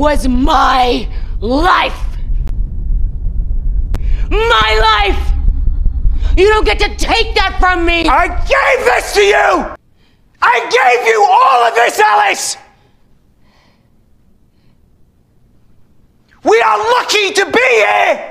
was my life. My life! You don't get to take that from me! I gave this to you! I gave you all of this, Alice! We are lucky to be here!